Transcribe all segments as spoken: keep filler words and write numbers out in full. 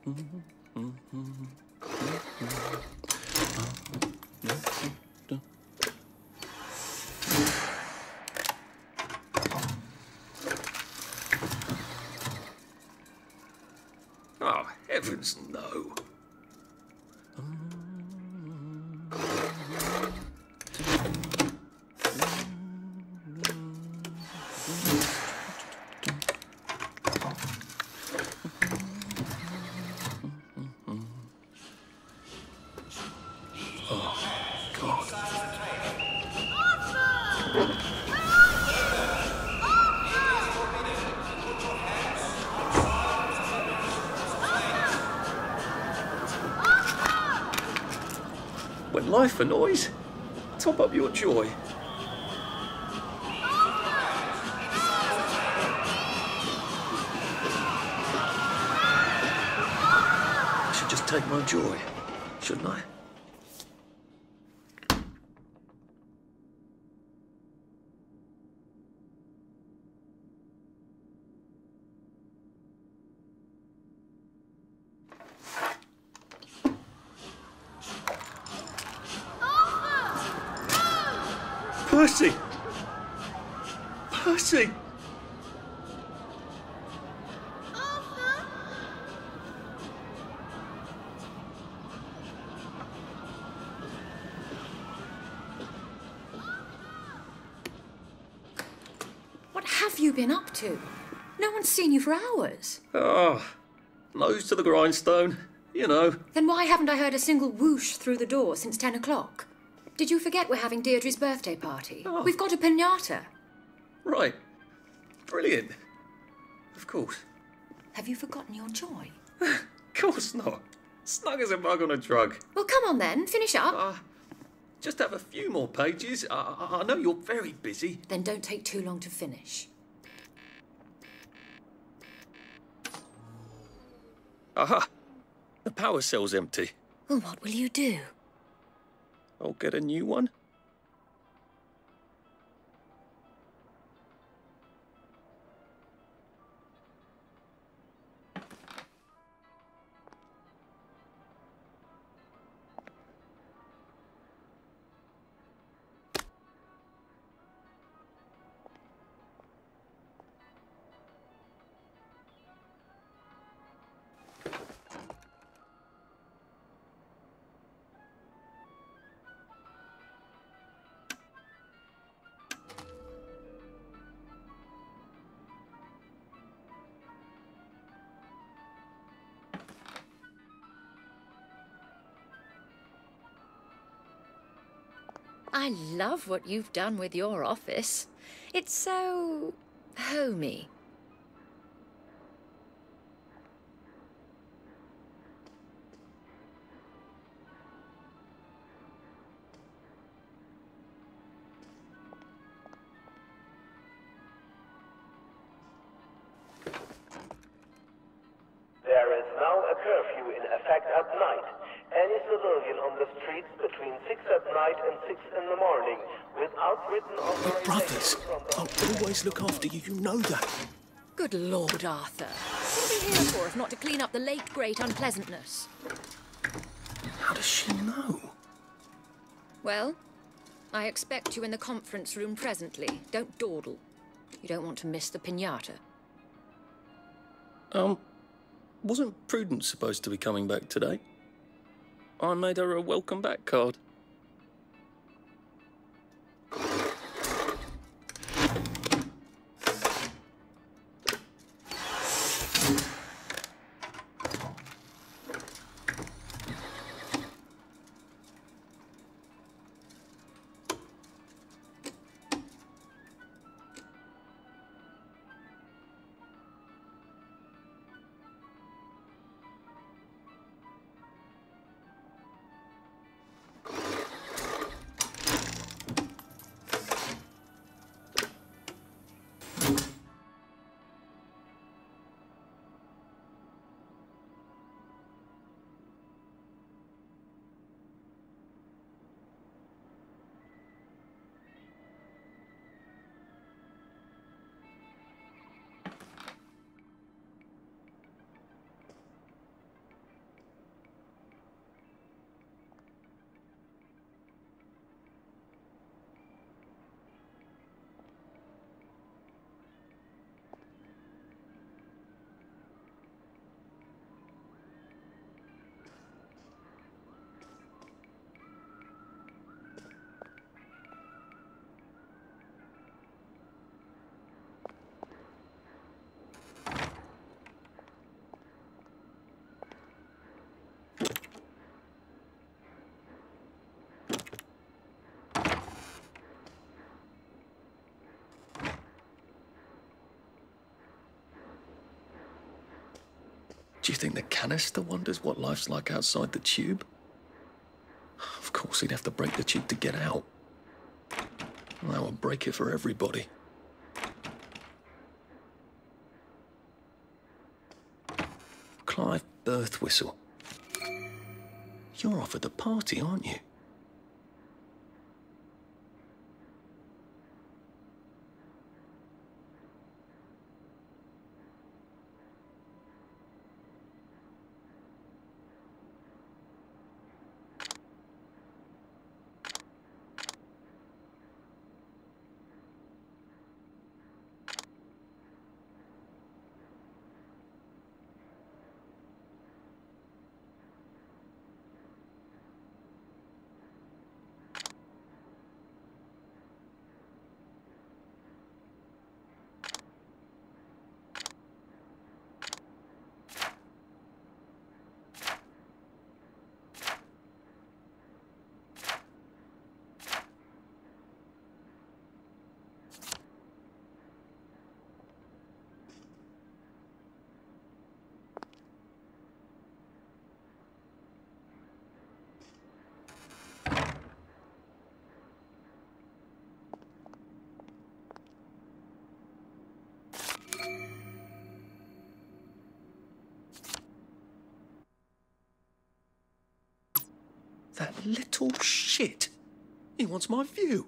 Oh, heavens no. When life annoys, top up your joy. I should just take my joy, shouldn't I? Percy! Percy! Arthur! What have you been up to? No one's seen you for hours. Ah, nose to the grindstone, you know. Then why haven't I heard a single whoosh through the door since ten o'clock? Did you forget we're having Deirdre's birthday party? Oh. We've got a piñata. Right. Brilliant. Of course. Have you forgotten your joy? Of course not. Snug as a bug on a drug. Well, come on then, finish up. Uh, just have a few more pages. I, I, I know you're very busy. Then don't take too long to finish. Aha! The power cell's empty. Well, what will you do? I'll get a new one. I love what you've done with your office. It's so homey. There is now a curfew in effect at night. Any civilian on the streets between six at night and six in the morning, without written authorization Brothers, from the... I'll always look after you, you know that. Good Lord, Arthur. What are we here for if not to clean up the late, great unpleasantness? How does she know? Well, I expect you in the conference room presently. Don't dawdle. You don't want to miss the piñata. Um, wasn't Prudence supposed to be coming back today? I made her a welcome back card. Do you think the canister wonders what life's like outside the tube? Of course, he'd have to break the tube to get out. That would break it for everybody. Clive Birthwhistle. You're off at the party, aren't you? That little shit. He wants my view.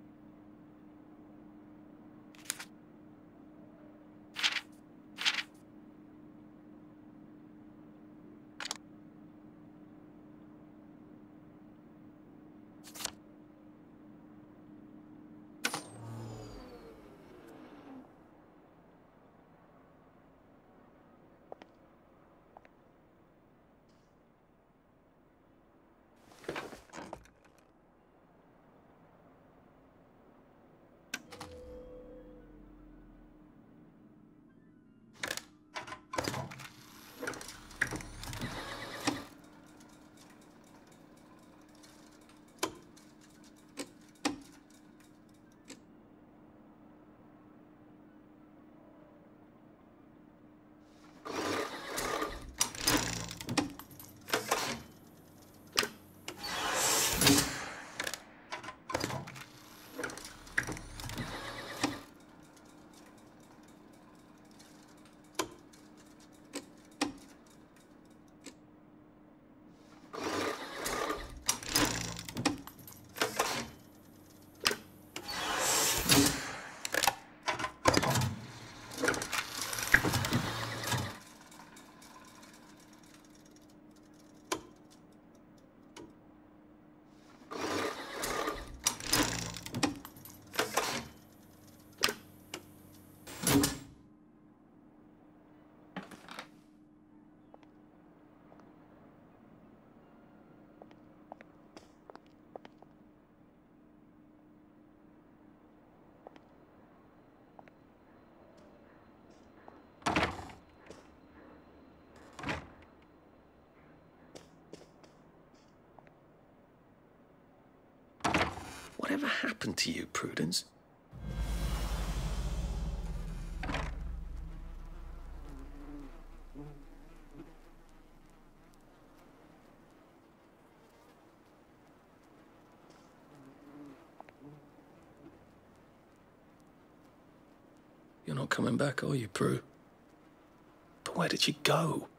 Whatever happened to you, Prudence? You're not coming back, are you, Prue? But where did you go?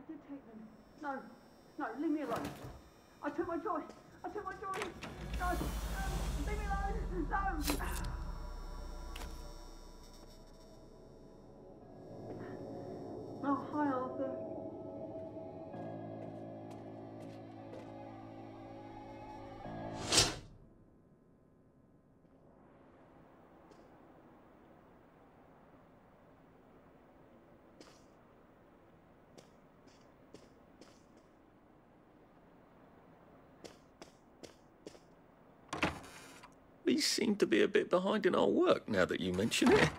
did take them. No, no, leave me alone. I took my joy. I took my joy. No, no, leave me alone. No. Oh, hi, Arthur. We seem to be a bit behind in our work now that you mention it.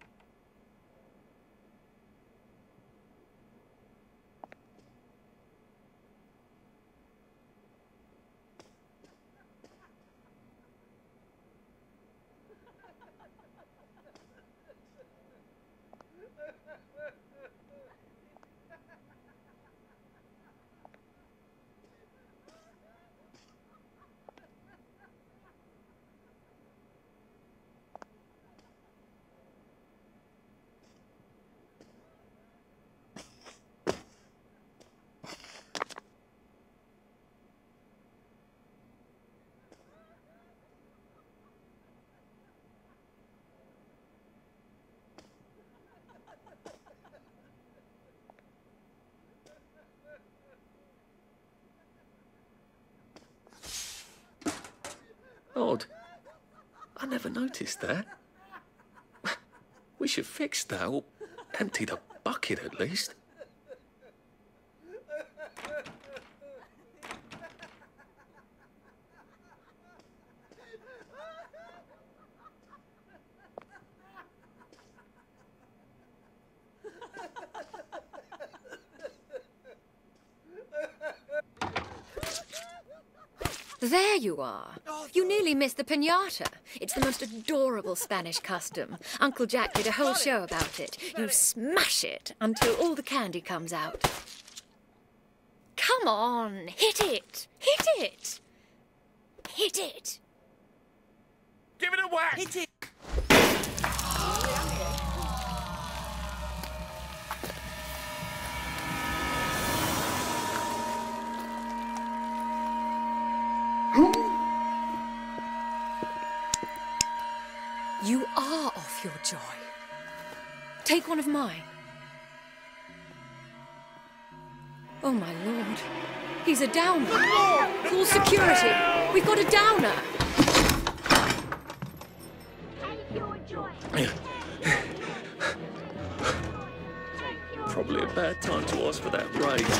Odd. I never noticed that. We should fix that, or empty the bucket at least. There you are. You nearly missed the piñata. It's the most adorable Spanish custom. Uncle Jack did a whole show about it. You smash it until all the candy comes out. Come on, hit it! Hit it! Hit it! Give it a whack! Hit it! You are off your joy. Take one of mine. Oh, my lord. He's a downer. Call security. We've got a downer. Take your joy. Probably a bad time to ask for that raise.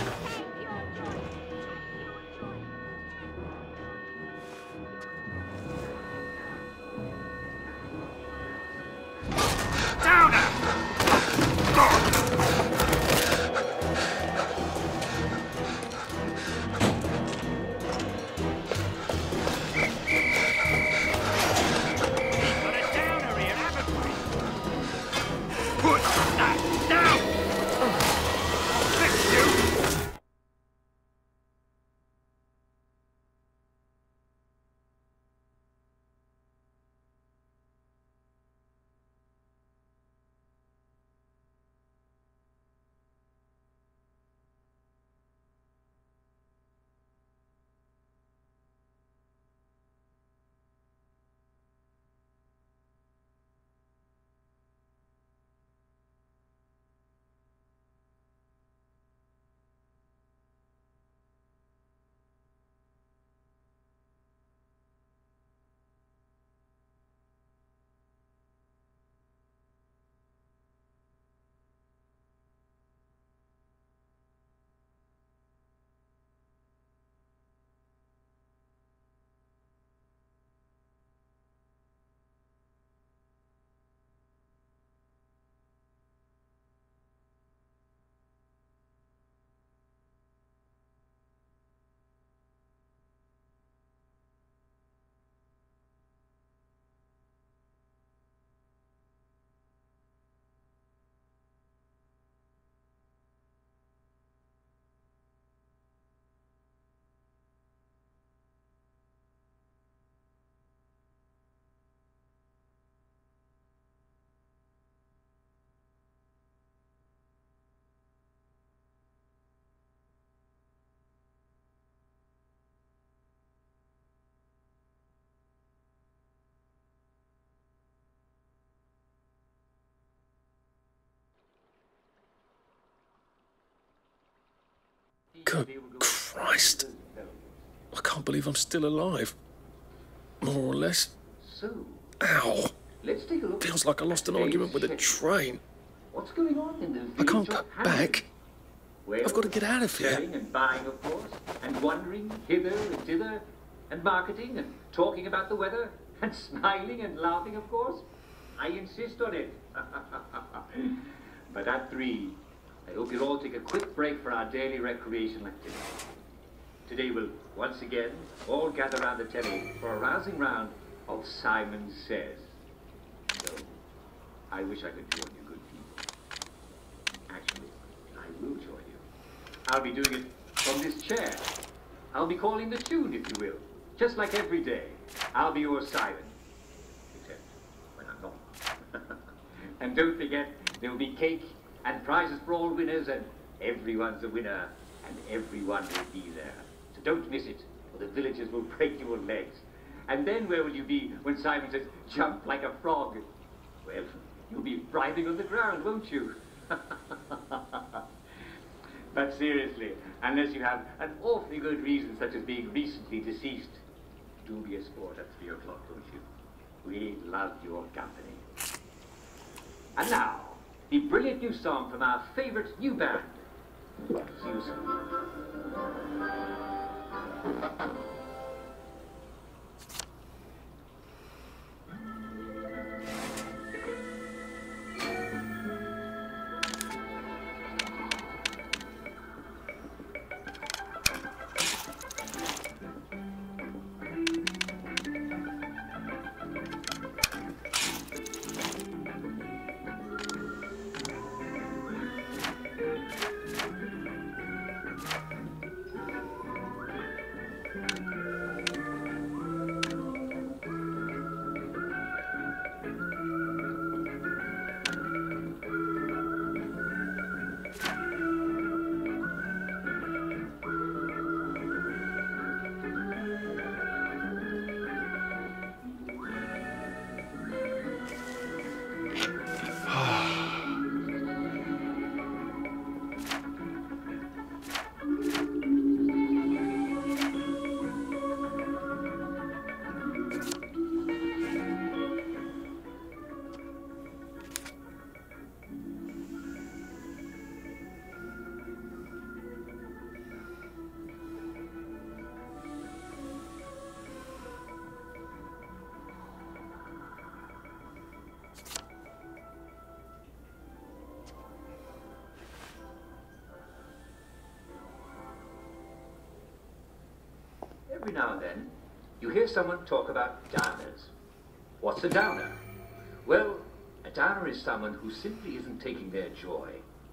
Good Christ. I can't believe I'm still alive. More or less. So, Ow. let's take a look. Feels like I lost an argument with a train. What's going on in the I can't village go of Hammond? back. Well, I've got to get out of here. selling and buying, of course, and wandering hither and thither, and marketing and talking about the weather, and smiling and laughing, of course. I insist on it. But at three, I hope you'll all take a quick break for our daily recreational activity. Today we'll once again all gather round the telly for a rousing round of Simon Says. So, I wish I could join you good people. Actually, I will join you. I'll be doing it from this chair. I'll be calling the tune, if you will. Just like every day. I'll be your Simon. Except when I'm not. And don't forget, there will be cake and prizes for all winners, and everyone's a winner, and everyone will be there. So don't miss it, or the villagers will break your legs. And then where will you be when Simon says, jump like a frog? Well, you'll be writhing on the ground, won't you? But seriously, unless you have an awfully good reason, such as being recently deceased, do be a sport at three o'clock, won't you? We love your company. And now, the brilliant new song from our favorite new band. See you soon. Every now and then, you hear someone talk about downers. What's a downer? Well, a downer is someone who simply isn't taking their joy.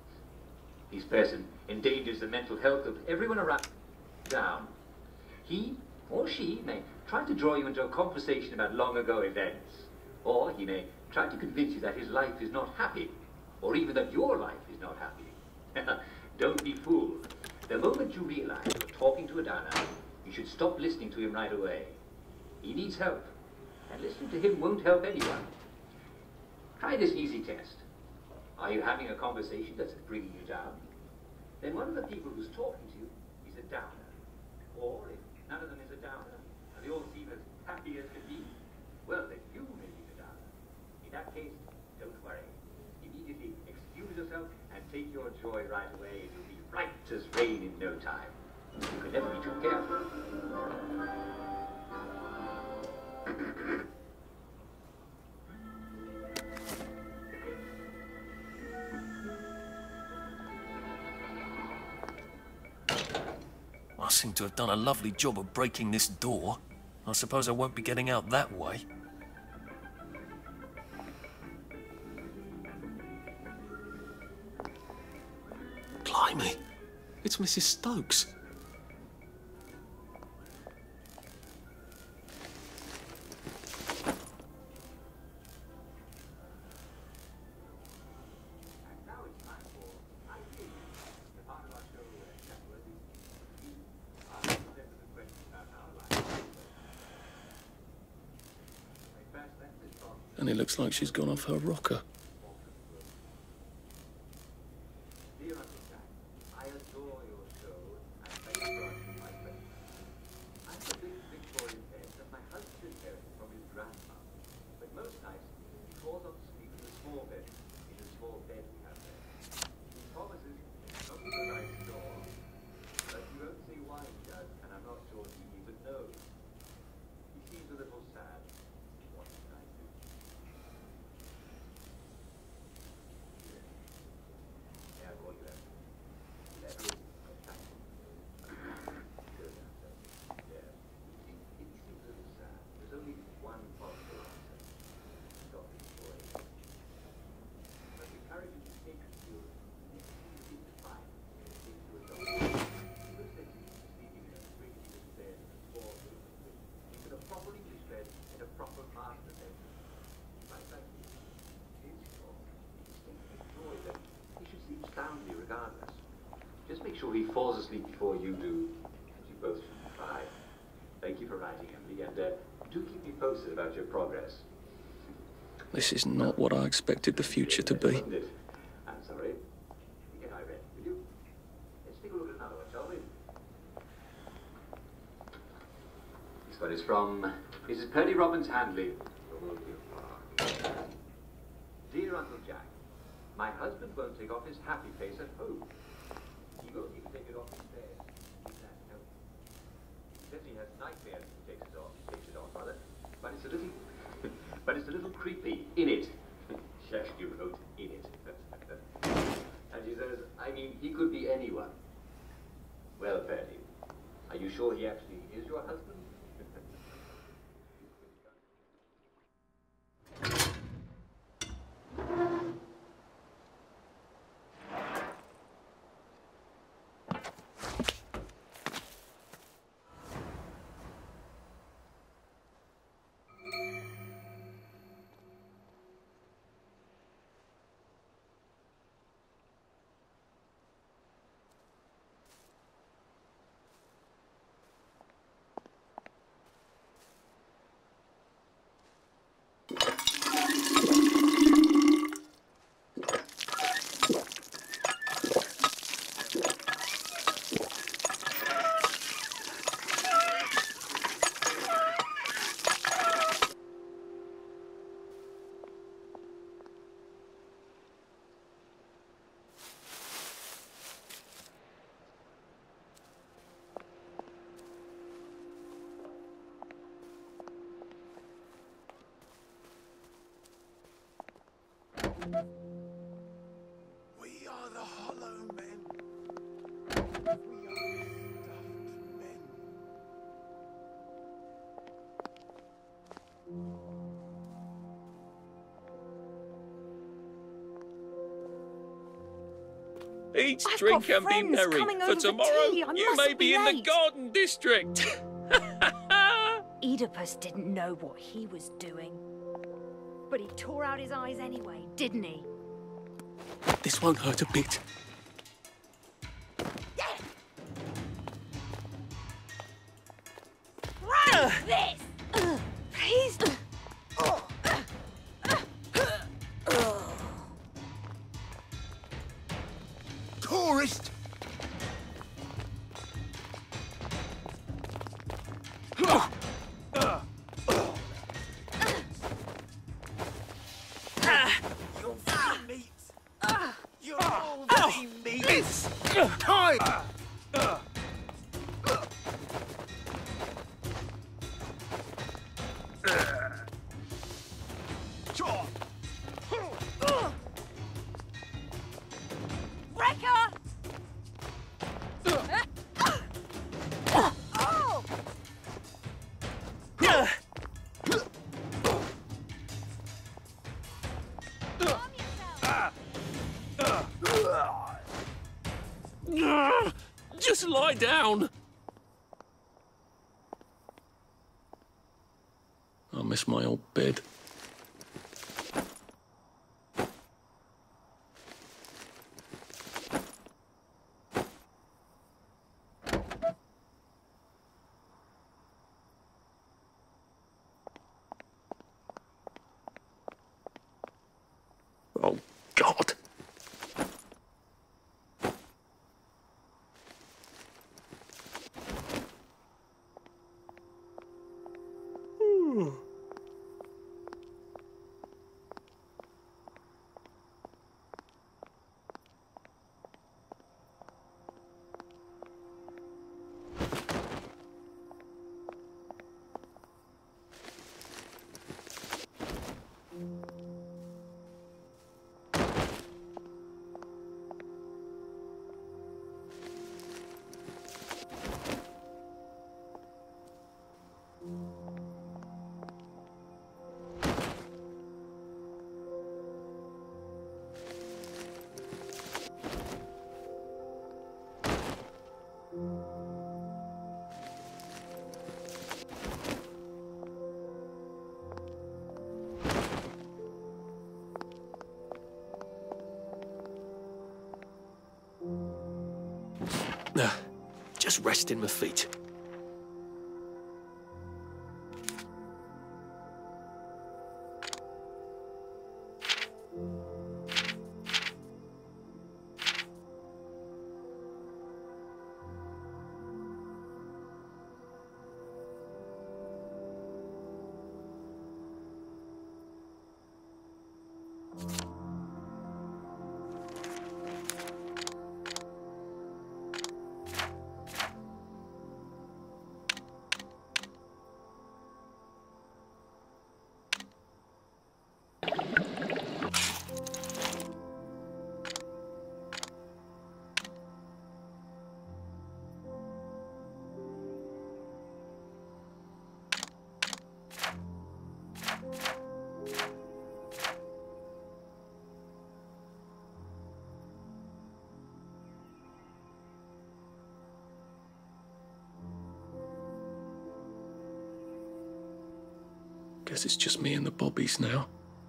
This person endangers the mental health of everyone around down. He or she may try to draw you into a conversation about long ago events, or he may try to convince you that his life is not happy, or even that your life is not happy. Don't be fooled. The moment you realize you're talking to a downer, you should stop listening to him right away. He needs help, and listening to him won't help anyone. Try this easy test. Are you having a conversation that's bringing you down? Then one of the people who's talking to you is a downer. Or if none of them is a downer, and they all seem as happy as can be, well, then you may be the downer. In that case, don't worry. Immediately excuse yourself and take your joy right away, and you'll be bright as rain in no time. You can never be too careful. I seem to have done a lovely job of breaking this door. I suppose I won't be getting out that way. Blimey, it's Missus Stokes. And it looks like she's gone off her rocker. Dear Uncle Jack, I adore your show, regardless. Just make sure he falls asleep before you do, and you both should cry. Thank you for writing, Emily, and uh, do keep me posted about your progress. This is not what I expected the future to be. Wasn't it? I'm sorry. Get Irene, will you? Let's take a look at another one, shall we? This one is from Missus Purdy Robbins Handley. Dear Uncle Jack, my husband won't take off his happy face at home. He won't even take it off his bed. He's that help. He says he has nightmares when he takes it off. Takes it off, rather. But it's a little, but it's a little creepy in it. Shush, you wrote in it. And she says, I mean, he could be anyone. Well, Purdy, are you sure he actually is your husband? We are the Hollow Men. We are stuffed men. Eat, I've drink, got and be friends merry. coming For over for tomorrow, tea. I you may mustn't be be in the late. Garden District. Oedipus didn't know what he was doing. But he tore out his eyes anyway, didn't he? This won't hurt a bit. Run! This! Please! Tourist! You're free meat! You're all free meat! It's time! Sure. Wrecker! Just lie down. I miss my old bed. Oh, God. Nah, just resting my feet. Guess it's just me and the bobbies now.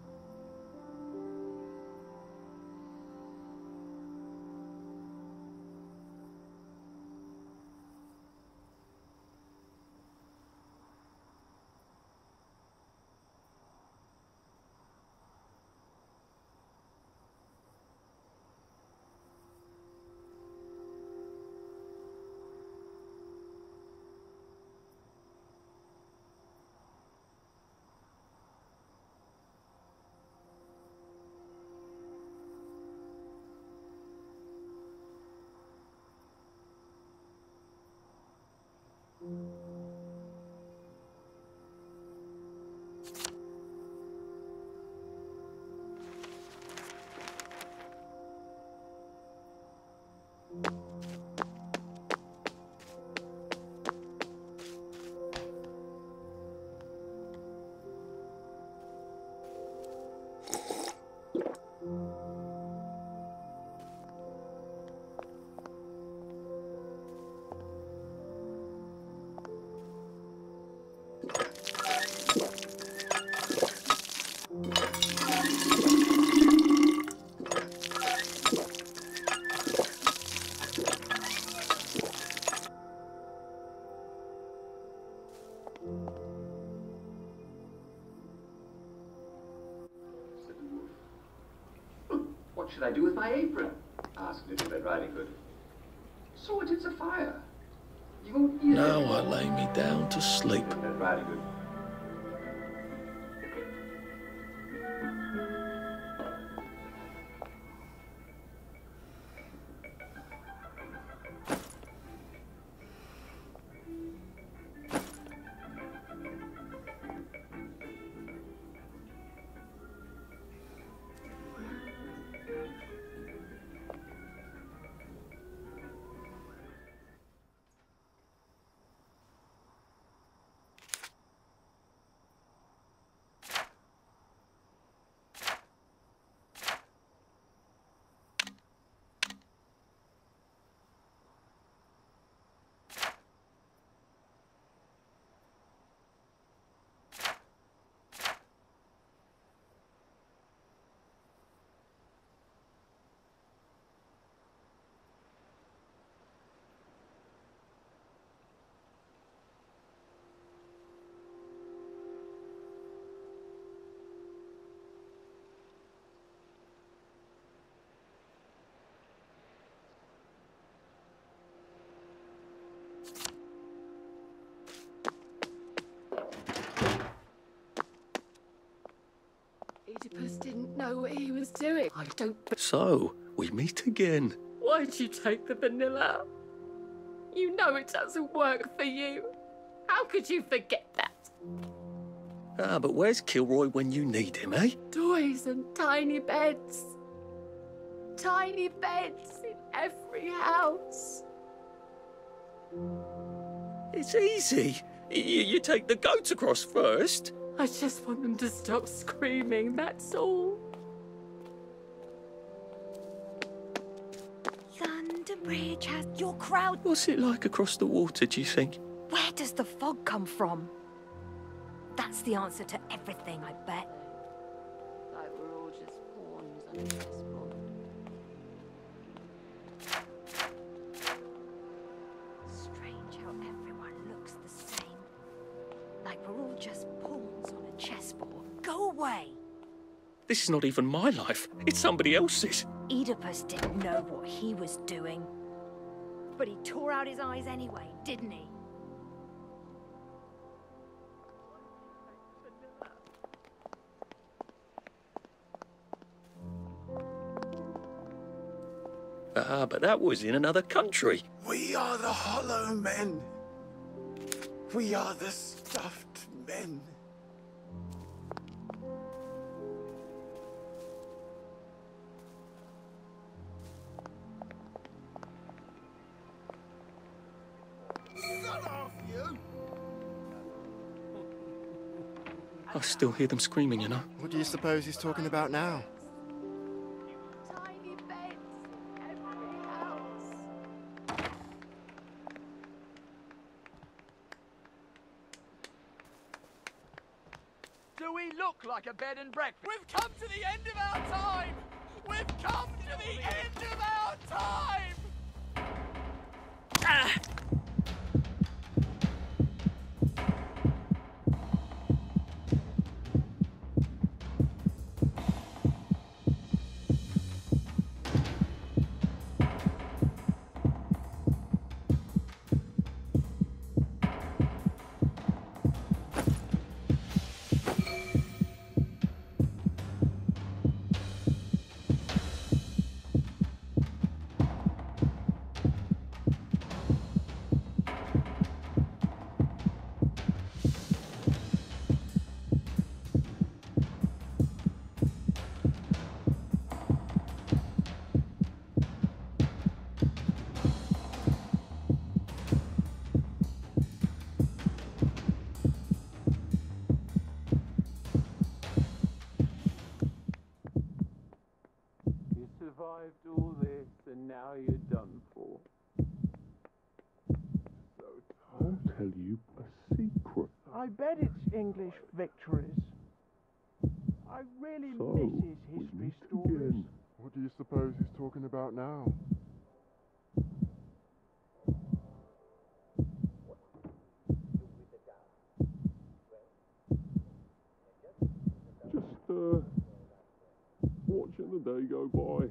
What should I do with my apron? Asked Little Red Riding Hood. So it is a fire. You won't eat Now it. I lay me down to sleep. Little Red Riding Hood. Oedipus didn't know what he was doing. I don't... So, we meet again. Why'd you take the vanilla? You know it doesn't work for you. How could you forget that? Ah, but where's Kilroy when you need him, eh? Toys and tiny beds. Tiny beds in every house. It's easy. You, you take the goats across first. I just want them to stop screaming, that's all. London Bridge has your crowd. What's it like across the water, do you think? Where does the fog come from? That's the answer to everything, I bet. Like we're all just pawns on a chessboard. Go away. This is not even my life. It's somebody else's. Oedipus didn't know what he was doing. But he tore out his eyes anyway, didn't he? Ah, but that was in another country. We are the Hollow Men. We are the Stuffed Men. Shut off, you! I still hear them screaming, you know. What do you suppose he's talking about now? Tiny beds, every house. Do we look like a bed and breakfast? We've come to the end of our time! We've come to the end of our time! Ah! Survived all this, and now you're done for. So I'll tell you a secret. I bet it's English victories. I really So, miss his we history meet stories. again. What do you suppose he's talking about now? Just, uh, watching the day go by.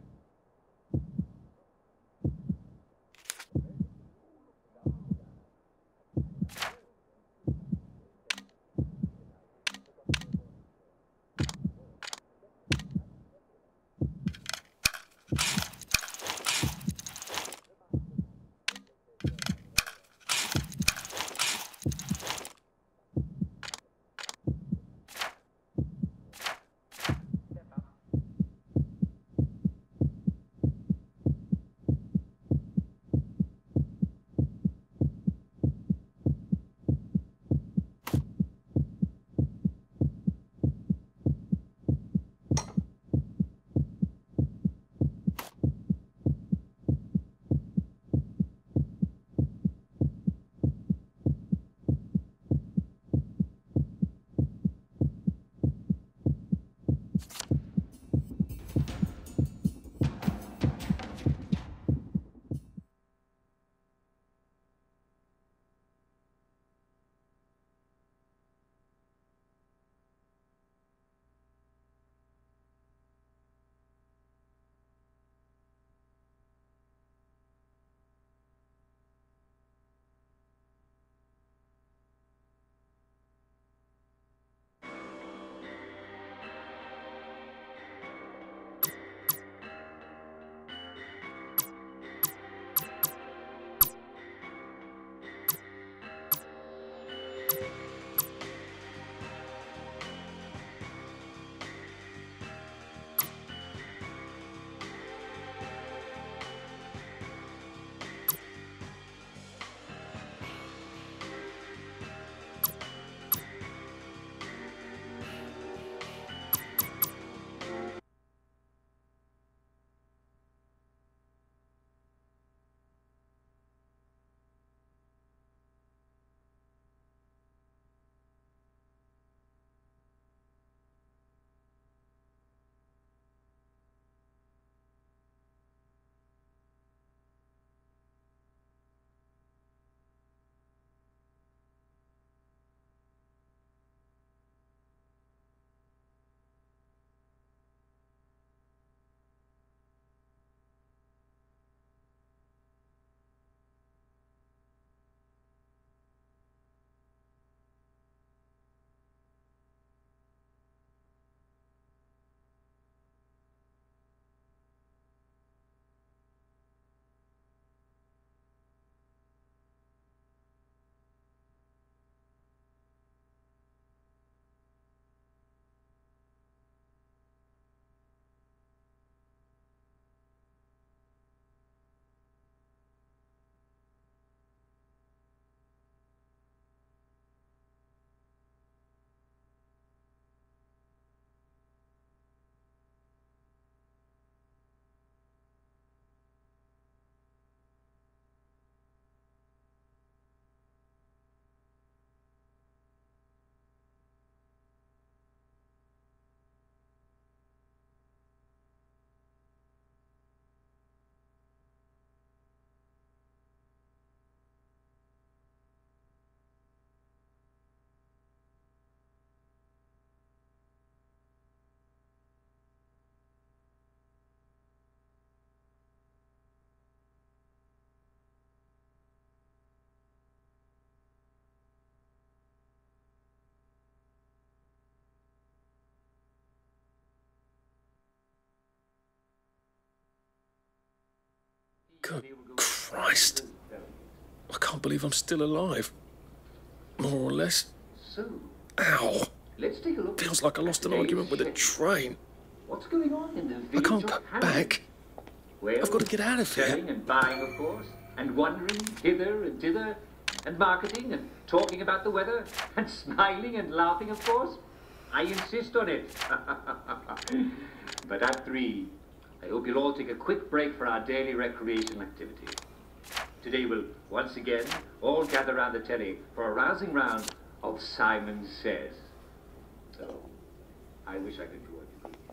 Good Christ. I can't believe I'm still alive. More or less. So, Ow. let's take a look. Feels like I lost an argument with a train. What's going on in the I village can't of go Hamlin? back. Well, I've got to get out of here. selling and buying, of course, and wandering hither and thither, and marketing and talking about the weather, and smiling and laughing, of course. I insist on it. But at three, I hope you'll all take a quick break for our daily recreation activity. Today we'll once again all gather round the telly for a rousing round of Simon Says. So, I wish I could join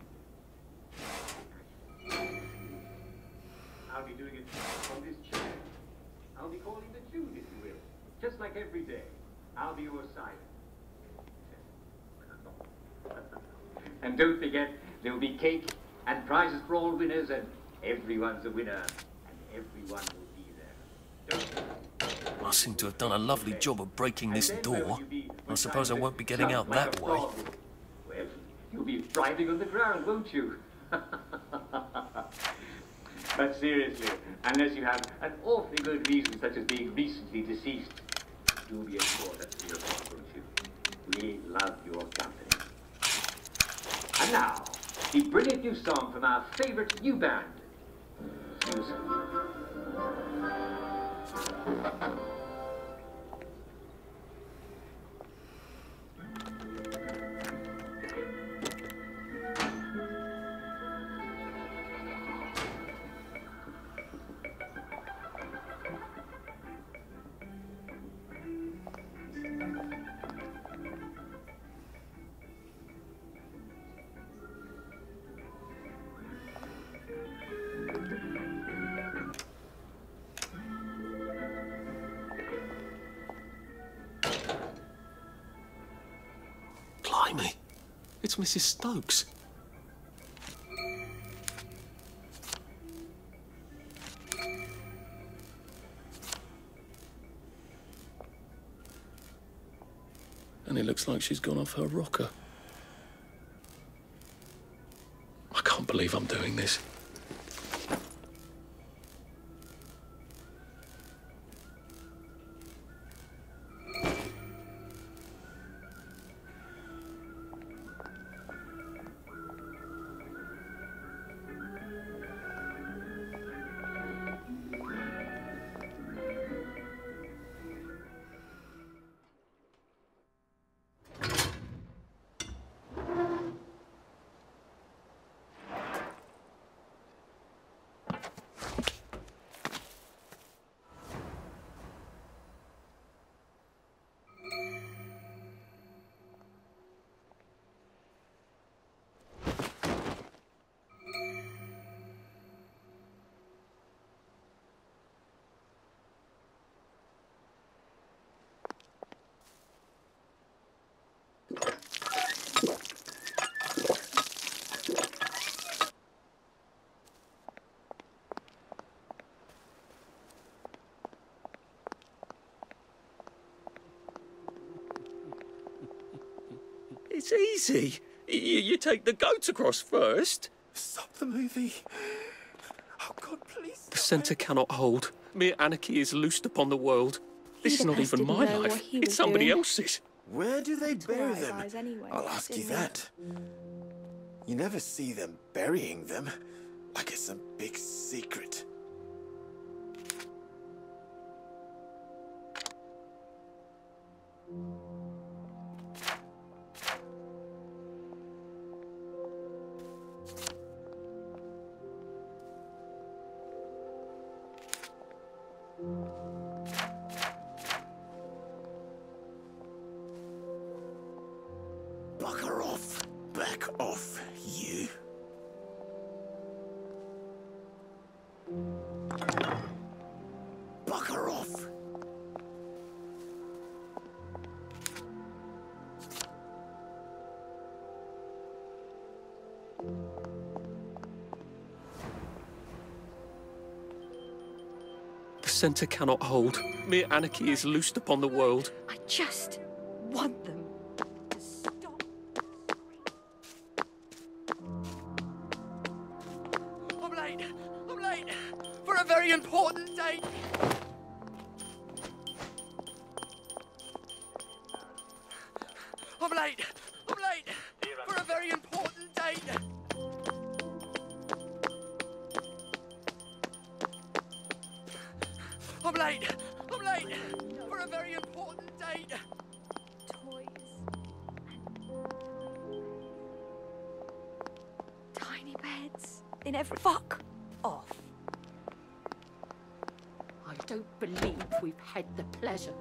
you. I'll be doing it from this chair. I'll be calling the tune, if you will. Just like every day. I'll be your Simon. And don't forget, there'll be cake and prizes for all winners, and everyone's a winner, and everyone will be there. Don't I seem to have done a lovely job of breaking this door. I suppose I won't be getting out that way. Well, you'll be writhing on the ground, won't you? But seriously, unless you have an awfully good reason, such as being recently deceased, do be assured that we are not, won't you? We love your company. And now, the brilliant new song from our favorite new band, Susan. Blimey, it's Missus Stokes. And it looks like she's gone off her rocker. I can't believe I'm doing this. It's easy. You, you take the goat across first. Stop the movie. Oh, God, please. The centre cannot hold. Mere anarchy is loosed upon the world. This is not even my life. It's somebody else's. Where do they bury them? eyes anyway, I'll ask you didn't he? that. You never see them burying them, like it's some big secret. Bugger off. Back off, you. Bugger off. The centre cannot hold. Mere anarchy is loosed upon the world. I just want them to stop. I'm late. I'm late. For a very very important date. I'm late. I'm late for a very important date. I'm late. I'm late for a very important date. Toys. Tiny beds in every... Fuck off. I don't believe we've had the pleasure.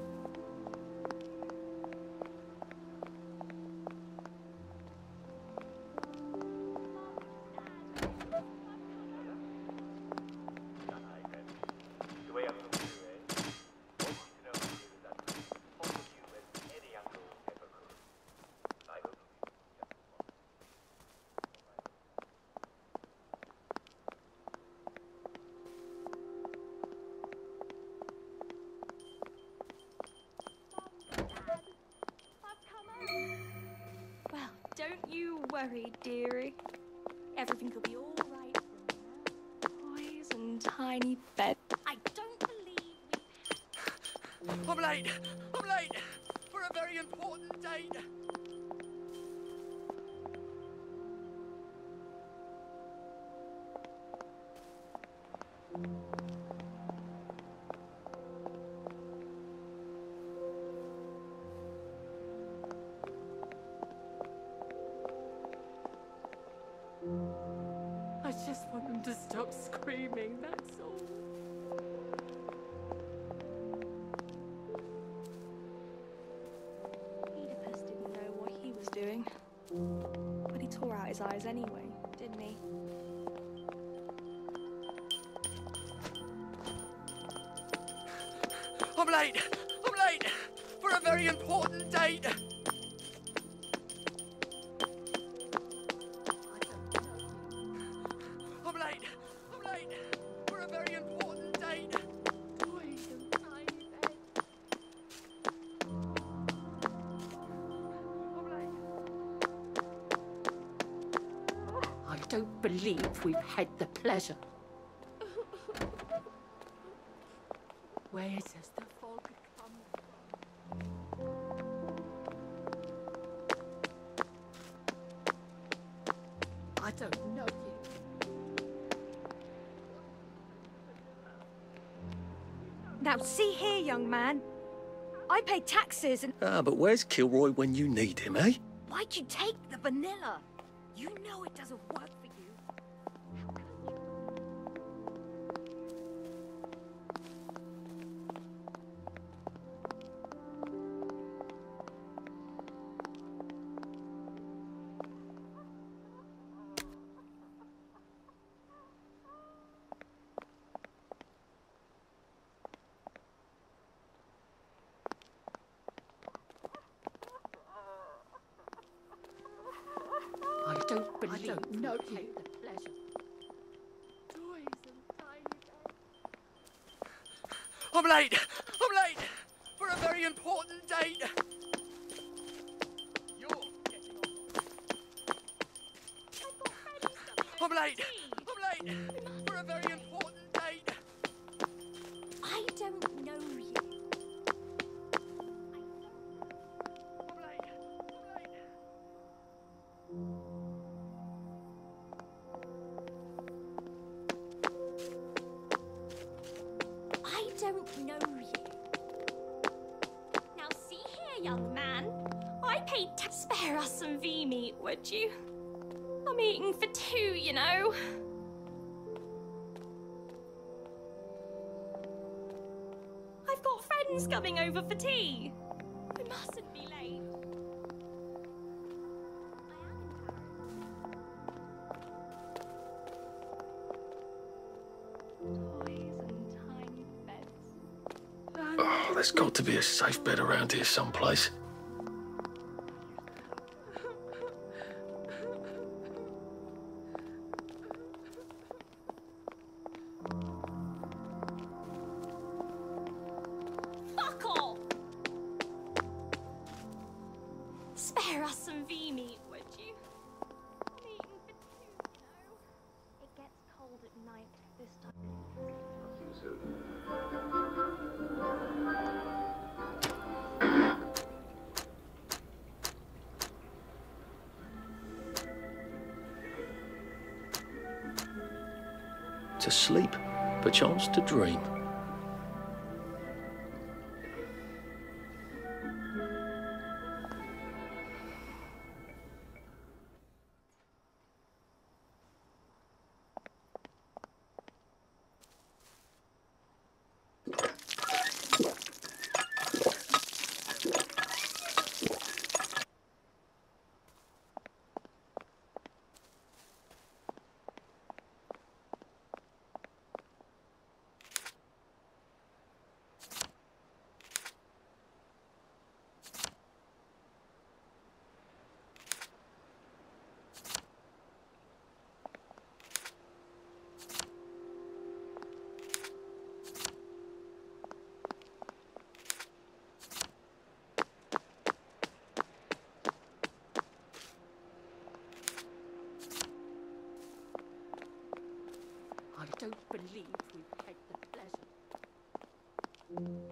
Well, don't you worry, dearie. Everything will be all right from now. Toys and tiny bed. I don't believe we... I'm late. I'm late for a very important date. I just want them to stop screaming, that's all. Oedipus didn't know what he was doing. But he tore out his eyes anyway, didn't he? I'm late. I'm late for a very important date. I'm late. I'm late for a very important date. Toys and tiny beds. I'm late. I don't believe we've had the pleasure. Where does the fog come from? I don't know you. Now, see here, young man. I pay taxes and... Ah, but where's Kilroy when you need him, eh? Why'd you take the vanilla? You know it doesn't work for you. How could you? I don't believe I don't know you. The pleasure. Toys and tiny beds. I'm late. I'm late for a very important date. You're getting on. I'm late. I'm late for a very important date. I don't know you. I'm late. I'm late. I don't know you. Now see here, young man. I paid to spare us some V-meat, would you? I'm eating for two, you know. I've got friends coming over for tea. We mustn't be late. Toys and tiny beds. Oh, there's got to be a safe bed around here someplace. Fuck off! Spare us some V-meat, would you? I'm eating for two, you know. It gets cold at night this time. to sleep, perchance to dream. I don't believe we've had the pleasure.